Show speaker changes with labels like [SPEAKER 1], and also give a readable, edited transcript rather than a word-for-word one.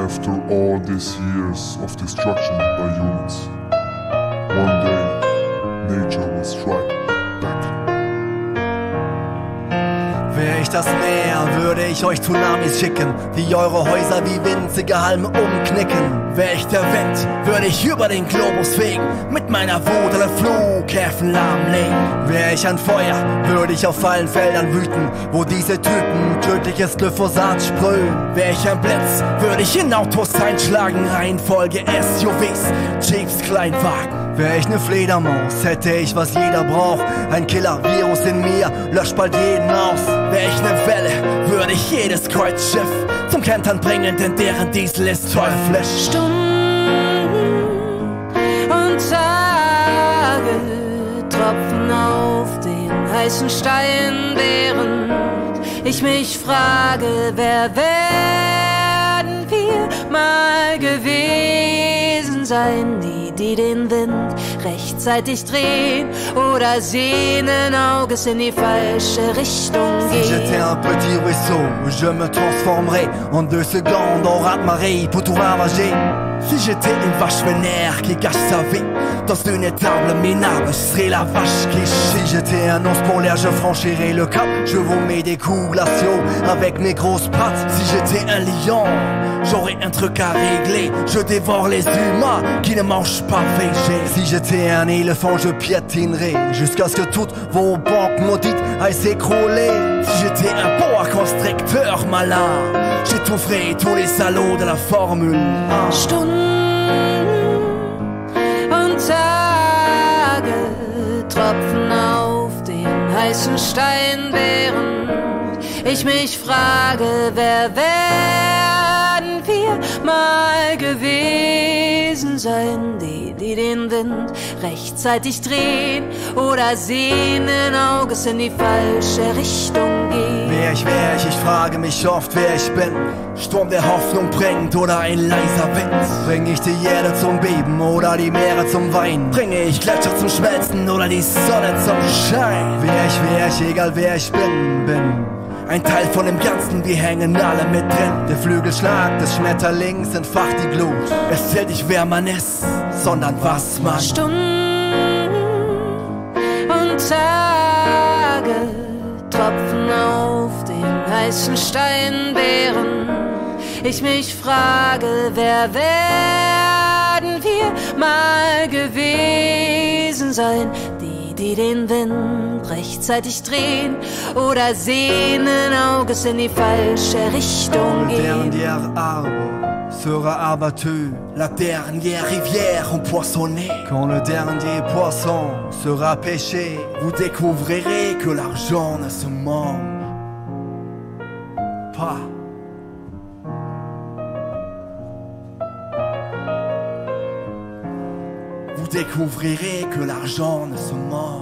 [SPEAKER 1] After all these years of destruction by humans, one day nature will strike back.
[SPEAKER 2] Wär ich das Meer, würde ich euch Tsunamis schicken, die eure Häuser wie winzige Halme umknicken. Wär ich der Wind, würde ich über den Globus fegen, mit meiner Wut alle Flughäfen lahmlegen. Wär ich ein Feuer, würde ich auf allen Feldern wüten, wo diese Typen tödliches Glyphosat sprühen. Wär ich ein Blitz, würde ich in Autos einschlagen, Reihenfolge SUVs, Jeeps, Kleinwagen. Wär ich ne Fledermaus, hätte ich, was jeder braucht. Ein Killer-Virus in mir, löscht bald jeden aus. Wär ich ne Welle, würde ich jedes Kreuzschiff zum Kentern bringen, denn deren Diesel ist teuflisch.
[SPEAKER 3] Stunden und Tage tropfen auf den heißen Stein, während ich mich frage, wer werden wir mal gewesen sein, die den Wind rechtzeitig drehen oder sehnen Auges in die falsche Richtung gehen.
[SPEAKER 2] Si j'étais un petit ruisseau, je me transformerais en 2 secondes en raz-de-marée pour tout ravager. Si j'étais une vache vénère qui gâche sa vie dans une étable minable, je serais la vache qui chie. Si j'étais un ours polaire, je franchirais le cap. Je vous mets des coups glaciaux avec mes grosses pattes. Si j'étais un lion, j'aurais un truc à régler. Je dévore les humains qui ne mangent pas végé. Si j'étais un éléphant, je piétinerais jusqu'à ce que toutes vos banques maudites aillent s'écrouler. Si j'étais un boa constricteur malin, j'étoufferais tous les salauds de la Formule 1.
[SPEAKER 3] Stunden und Tage tropfen auf den heißen Stein, während ich mich frage, wer werden wir mal gewesen sein, die den Wind rechtzeitig drehen oder sehnen Auges in die falsche Richtung gehen.
[SPEAKER 2] Wer ich frage mich oft, wer ich bin. Sturm der Hoffnung bringt oder ein leiser Wind. Bring ich die Erde zum Beben oder die Meere zum Weinen? Bringe ich Gletscher zum Schmelzen oder die Sonne zum Schein? Wer ich, egal wer ich bin ein Teil von dem Ganzen, wir hängen alle mit drin. Der Flügelschlag des Schmetterlings entfacht die Glut. Es zählt nicht, wer man ist, sondern was man.
[SPEAKER 3] Stunden und Tage tropfen auf den heißen Stein, während ich mich frage, wer werden wir mal gewesen sein, die den Wind rechtzeitig drehen oder sehnen Auges in die falsche Richtung gehen.
[SPEAKER 2] Dernier arbre sera abattu, la dernière rivière empoisonnée. Quand le dernier poisson sera pêché, vous découvrirez que l'argent ne se mange pas. Vous découvrirez que l'argent ne se mange